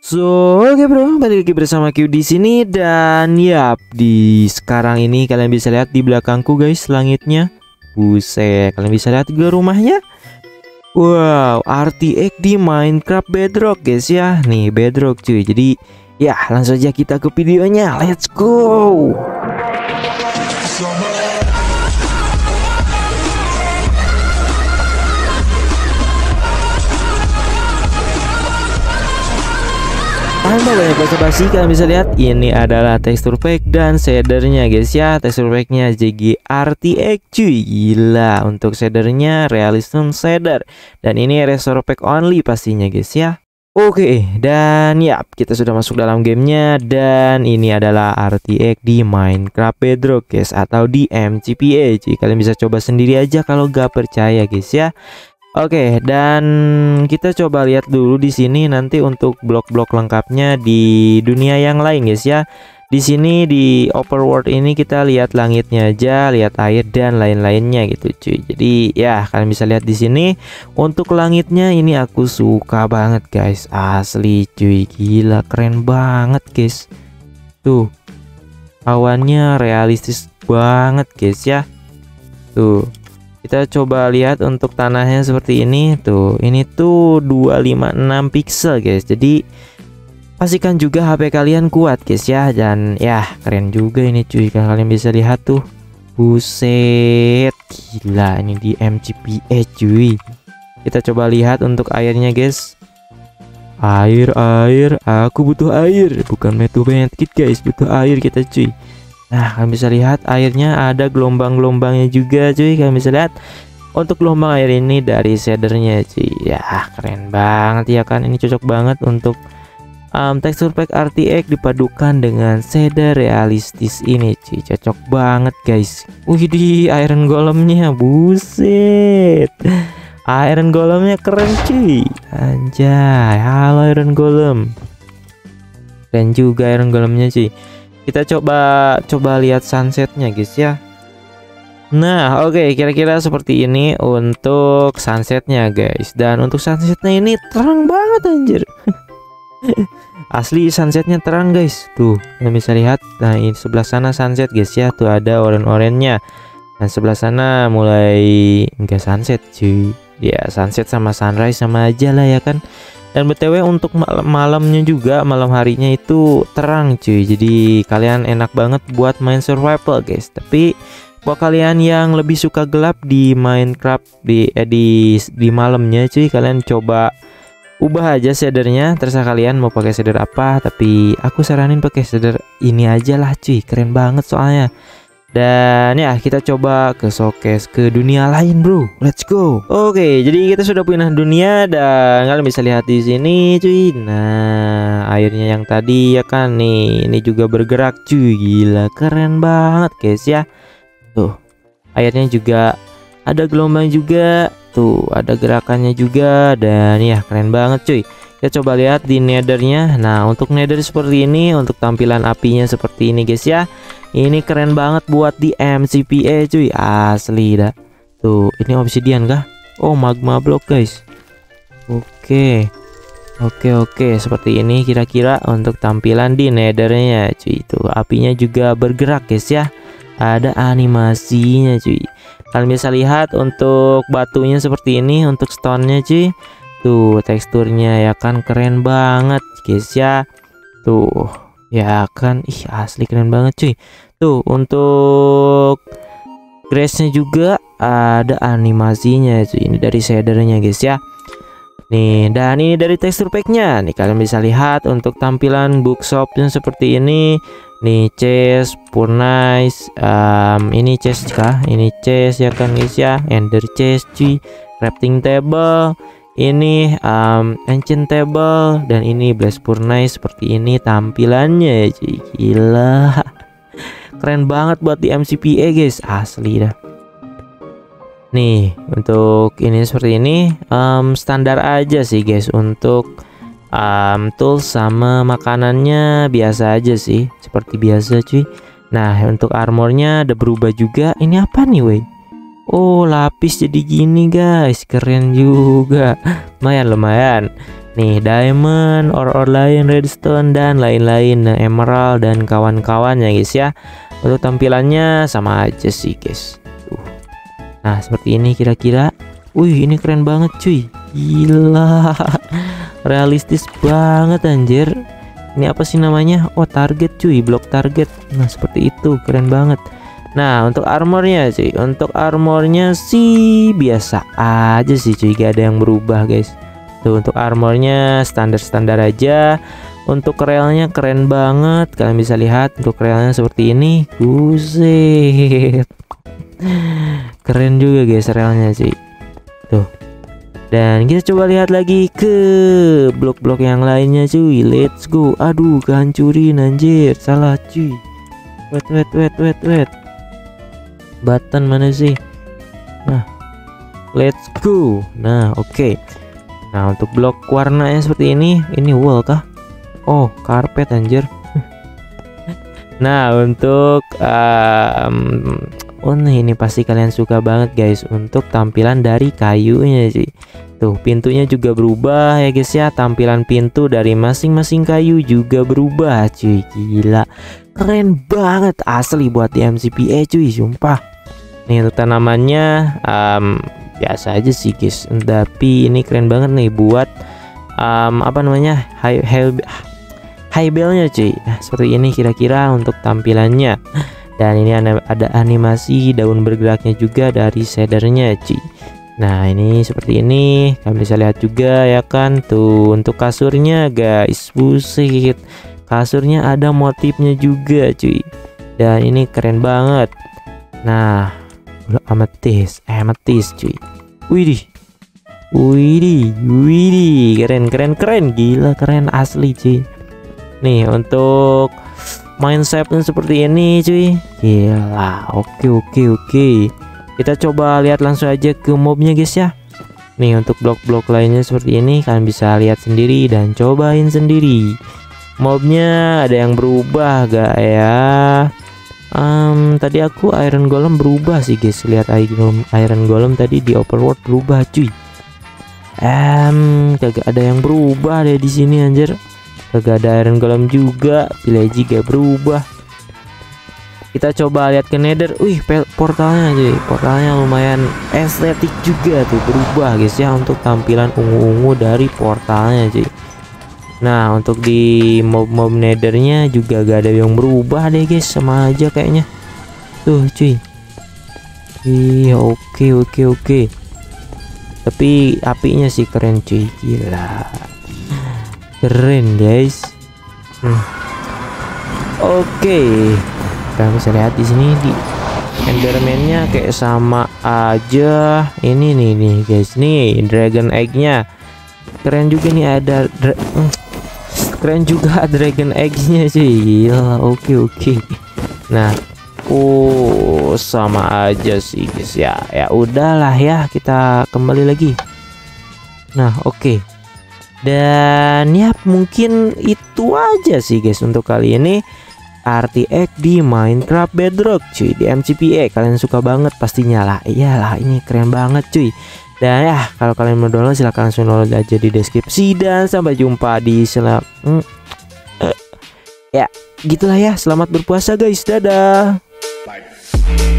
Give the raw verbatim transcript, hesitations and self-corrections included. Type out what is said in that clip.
So, oke bro, balik lagi bersama Q di sini dan ya di sekarang ini kalian bisa lihat di belakangku guys langitnya. Buset, kalian bisa lihat juga rumahnya. Wow, R T X di Minecraft Bedrock guys ya. Nih Bedrock cuy. Jadi ya langsung aja kita ke videonya. Let's go. Tanpa banyak basa-basi kalian bisa lihat ini adalah tekstur pack dan shadernya guys ya. Tekstur packnya J G R T X cuy. Gila, untuk shadernya realism shader dan ini restore pack only pastinya guys ya. Oke, dan ya kita sudah masuk dalam gamenya dan ini adalah R T X di Minecraft Bedrock guys atau di M C P A cuy. Kalian bisa coba sendiri aja kalau gak percaya guys ya. Oke, dan kita coba lihat dulu di sini nanti untuk blok-blok lengkapnya di dunia yang lain guys ya. Di sini di overworld ini kita lihat langitnya aja, lihat air dan lain-lainnya gitu cuy. Jadi ya kalian bisa lihat di sini untuk langitnya ini aku suka banget guys. Asli cuy, gila keren banget guys. Tuh. Awannya realistis banget guys ya. Tuh. Kita coba lihat untuk tanahnya seperti ini tuh. Ini tuh dua lima enam pixel guys. Jadi pastikan juga H P kalian kuat guys ya. Dan ya keren juga ini cuy. Kalian bisa lihat tuh. Buset. Gila ini di M C P A cuy. Kita coba lihat untuk airnya guys. Air air. Aku butuh air. Bukan metu medkit guys. Butuh air kita cuy. Nah kalian bisa lihat airnya ada gelombang-gelombangnya juga cuy. Kalian bisa lihat untuk gelombang air ini dari shadernya cuy. Ya keren banget ya kan. Ini cocok banget untuk um, tekstur pack R T X dipadukan dengan shader realistis ini cuy. Cocok banget guys. Wih di iron golemnya. Buset, iron golemnya keren cuy. Anjay. Halo iron golem. Keren juga iron golemnya cuy. Kita coba coba lihat sunsetnya guys ya. Nah oke okay, kira-kira seperti ini untuk sunsetnya guys. Dan untuk sunsetnya ini terang banget anjir. Asli sunsetnya terang guys. Tuh kalian bisa lihat. Nah ini sebelah sana sunset guys ya. Tuh ada oren-orennya. Dan sebelah sana mulai enggak sunset cuy. Ya sunset sama sunrise sama aja lah ya kan. Dan B T W untuk malam malamnya juga, malam harinya itu terang cuy. Jadi kalian enak banget buat main survival guys. Tapi buat kalian yang lebih suka gelap di Minecraft di eh, di di malamnya cuy, kalian coba ubah aja shadernya. Terserah kalian mau pakai shader apa, tapi aku saranin pakai shader ini aja lah cuy. Keren banget soalnya. Dan ya kita coba ke showcase ke dunia lain bro. Let's go. Oke, jadi kita sudah punya dunia dan kalian bisa lihat di sini cuy. Nah, airnya yang tadi ya kan nih, ini juga bergerak cuy. Gila, keren banget guys ya. Tuh, airnya juga ada gelombang juga. Tuh, ada gerakannya juga dan ya keren banget cuy. Kita coba lihat di nethernya. Nah untuk nether seperti ini, untuk tampilan apinya seperti ini guys ya. Ini keren banget buat di M C P A cuy. Asli dah. Tuh ini obsidian kah? Oh magma block guys. Oke Oke oke seperti ini kira-kira untuk tampilan di nethernya cuy. Itu apinya juga bergerak guys ya. Ada animasinya cuy. Kalian bisa lihat untuk batunya seperti ini. Untuk stone-nya cuy. Tuh teksturnya ya kan keren banget guys ya. Tuh ya kan, ih asli keren banget cuy. Tuh untuk grass-nya juga ada animasinya cuy. Ini dari shadernya guys ya. Nih dan ini dari tekstur packnya. Nih kalian bisa lihat untuk tampilan bookshopnya seperti ini. Nih chest, furnace, um, ini chest kah? Ini chest ya kan guys ya. Ender chest cuy. Crafting table. Ini um, ancient table dan ini blast furnace seperti ini tampilannya cuy. Gila keren banget buat di M C P A guys. Asli dah. Nih untuk ini seperti ini um, standar aja sih guys. Untuk um, tools sama makanannya biasa aja sih. Seperti biasa cuy. Nah untuk armornya ada berubah juga. Ini apa nih wey? Oh lapis jadi gini guys. Keren juga. Lumayan lumayan. Nih diamond, ore-ore lain, redstone dan lain-lain, nah, emerald dan kawan-kawannya guys ya. Untuk tampilannya sama aja sih guys. Tuh. Nah seperti ini kira-kira. Wih ini keren banget cuy. Gila. Realistis banget anjir. Ini apa sih namanya? Oh target cuy, blok target. Nah seperti itu, keren banget. Nah untuk armornya cuy, untuk armornya sih biasa aja sih cuy, gak ada yang berubah guys. Tuh untuk armornya standar-standar aja. Untuk relnya keren banget, kalian bisa lihat untuk relnya seperti ini. Buset. Keren juga guys relnya cuy. Tuh. Dan kita coba lihat lagi ke blok-blok yang lainnya cuy. Let's go. Aduh kehancurin anjir, salah cuy. Wait wait wait wait wait. Button mana sih? Nah. Let's go. Nah oke okay. Nah untuk blok warnanya seperti ini. Ini wall kah? Oh karpet anjir. Nah untuk um, oh nih, ini pasti kalian suka banget guys untuk tampilan dari kayunya sih. Tuh pintunya juga berubah ya guys ya. Tampilan pintu dari masing-masing kayu juga berubah cuy. Gila keren banget asli buat di M C P A cuy, sumpah. Nih untuk tanamannya um, biasa aja sih guys, tapi ini keren banget nih buat um, apa namanya high, high, high bellnya cuy. Nah, seperti ini kira-kira untuk tampilannya. Dan ini ada animasi daun bergeraknya juga dari shadernya cuy. Nah ini seperti ini, kalian bisa lihat juga ya kan. Tuh untuk kasurnya guys, buset, kasurnya ada motifnya juga cuy. Dan ini keren banget. Nah ametis, ametis cuy. Widih, widih, widih, keren keren keren, gila keren asli cuy. Nih untuk mindsetnya seperti ini cuy. Gila, oke oke oke. Kita coba lihat langsung aja ke mobnya guys ya. Nih untuk blok-blok lainnya seperti ini, kalian bisa lihat sendiri dan cobain sendiri. Mobnya ada yang berubah gak ya? Um, tadi aku Iron Golem berubah sih guys. Lihat Iron, Iron Golem tadi di overworld berubah cuy. Um, kagak ada yang berubah deh di sini anjir. Kagak ada Iron Golem juga. Village gak berubah. Kita coba lihat ke Nether. Wih portalnya cuy. Portalnya lumayan estetik juga tuh, berubah guys ya untuk tampilan ungu-ungu dari portalnya cuy. Nah untuk di mob-mob nethernya juga gak ada yang berubah deh guys, sama aja kayaknya. Tuh cuy. Iya oke oke oke. Tapi apinya sih keren cuy, gila. Keren guys. Hmm. Oke. Kita bisa lihat di sini di Enderman-nya kayak sama aja. Ini nih nih guys, nih dragon egg-nya. Keren juga nih ada keren juga dragon egg-nya sih. Gila, oke oke. Nah, oh sama aja sih guys ya. Ya udahlah ya, kita kembali lagi. Nah, oke. Dan ya mungkin itu aja sih guys untuk kali ini. R T X di Minecraft Bedrock cuy, di M C P A. Kalian suka banget pastinya lah. Iyalah, ini keren banget cuy. Dan ya kalau kalian mau download silahkan langsung download aja di deskripsi. Dan sampai jumpa di selam hmm. uh, ya gitulah ya. Selamat berpuasa guys, dadah. Bye.